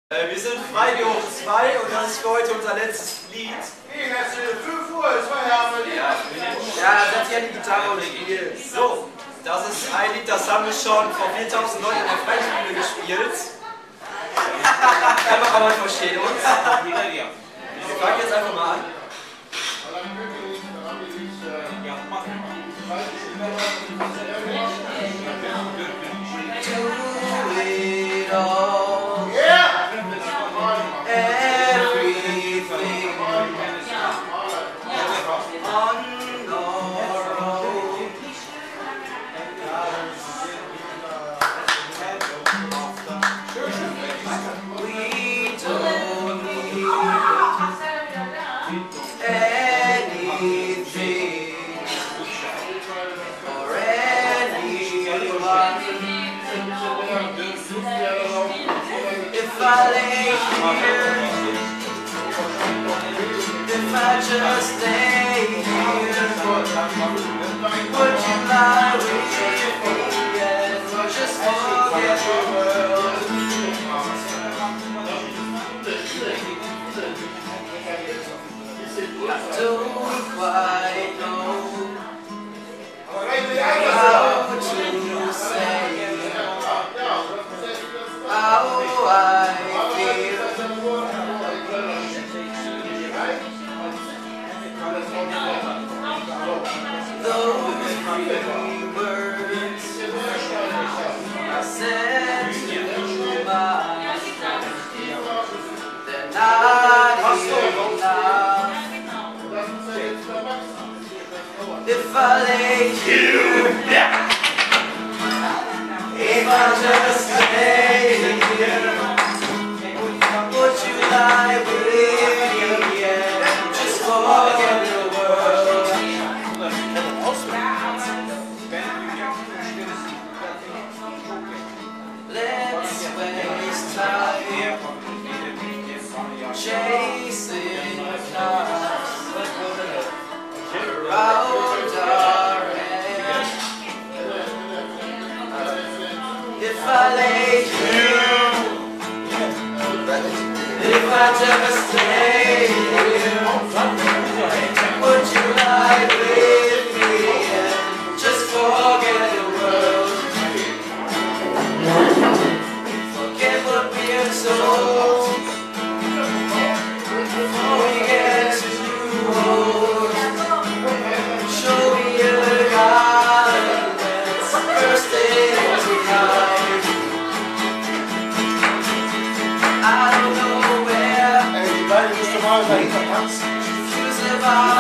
Wir sind Freibier hoch 2 und das ist für heute unser letztes Lied. Nee, das ist 5 Uhr, ist Feierabend. Ja, setz hier die Gitarre und spiel. So, das ist ein Lied, das haben wir schon vor 4000 Leuten in der Freibier gespielt. Einfach mal verstehen uns. Wir fangen jetzt einfach mal an. If I lay here, if I just lay here, would you lie with me and just forget the world? I don't quite know how to say how I feel. Those three words I said to myself, they're not enough. If I lay here, if I just lay here, would you lie with me and just forget the world? Let's waste time chasing clouds around our heads. If I lay here, if I just lay here, would you lie with me and just forget the world? Forget what we have told before we get too old. Show me your garlands, first things behind. I don't know where, confused about